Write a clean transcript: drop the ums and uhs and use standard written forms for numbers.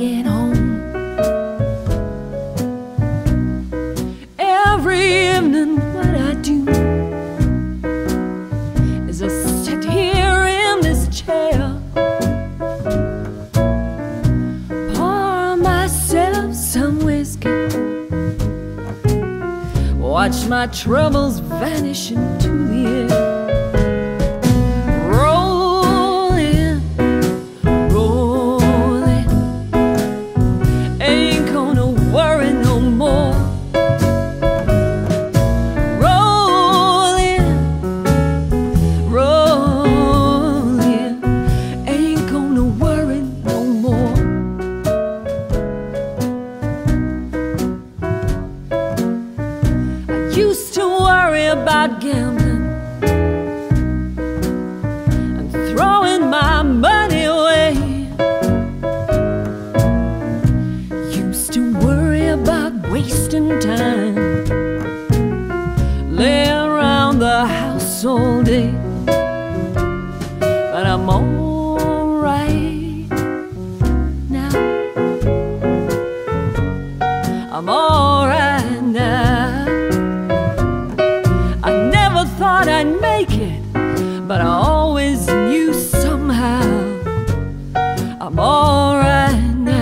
get home. Every evening what I do is I sit here in this chair, pour myself some whiskey, watch my troubles vanish into the air. Gambling and throwing my money away. Used to worry about wasting time, lay around the house all day. But I'm all right now. I'm all right now. Thought I'd make it, but I always knew somehow I'm all right now.